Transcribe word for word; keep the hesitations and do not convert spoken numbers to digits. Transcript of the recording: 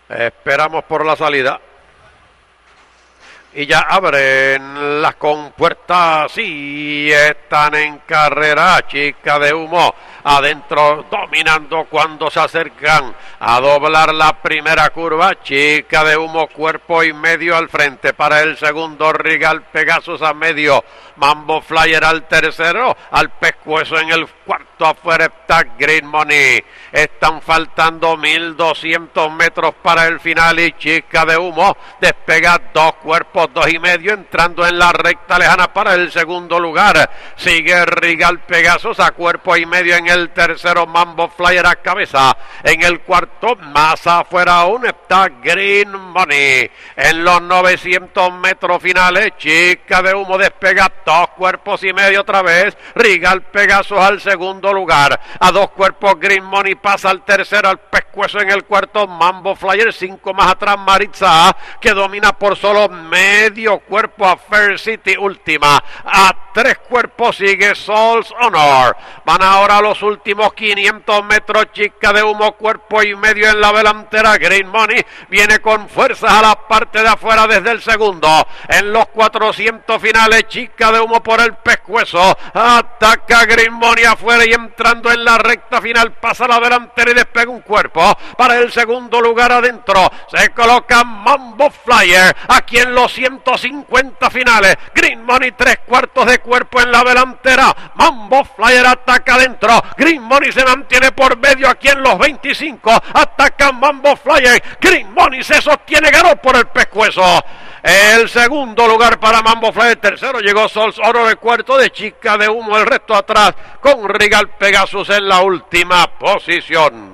Esperamos por la salida. Y ya abren las compuertas y están en carrera. Chica de Humo adentro dominando cuando se acercan a doblar la primera curva. Chica de Humo, cuerpo y medio al frente para el segundo. Regal Pegasus a medio. Mambo Flyer al tercero. Al pescuezo en el cuarto afuera está Green Money. Están faltando mil doscientos metros para el final y Chica de Humo despega dos cuerpos, dos y medio, entrando en la recta lejana para el segundo lugar. Sigue Regal Pegasus a cuerpo y medio en el tercero. Mambo Flyer a cabeza en el cuarto. Más afuera aún está Green Money. En los novecientos metros finales, Chica de Humo despega dos cuerpos y medio otra vez. Regal Pegasus al segundo lugar. A dos cuerpos Green Money pasa al tercero, al pescuezo en el cuarto. Mambo Flyer, cinco más atrás Maritza, que domina por solo medio cuerpo a Fair City última. A tres cuerpos sigue Souls Honor. Van ahora a los últimos quinientos metros. Chica de Humo, cuerpo y medio en la delantera. Green Money viene con fuerzas a la parte de afuera desde el segundo. En los cuatrocientos finales, Chica de Humo por el pescuezo. Ataca Green Money afuera y entrando en la recta final pasa la delantera y despega un cuerpo para el segundo lugar adentro. Se coloca Mambo Flyer aquí en los ciento cincuenta finales. Green Money tres cuartos de cuerpo en la delantera. Mambo Flyer ataca adentro. Green Money se mantiene por medio aquí en los veinticinco. Ataca Mambo Flyer. Green Money se sostiene, ganó por el pescuezo. El segundo lugar para Mambo Flyer. Tercero llegó Souls Honor. El cuarto de Chica de Humo. El resto atrás con Regal Pegasus en la última posición.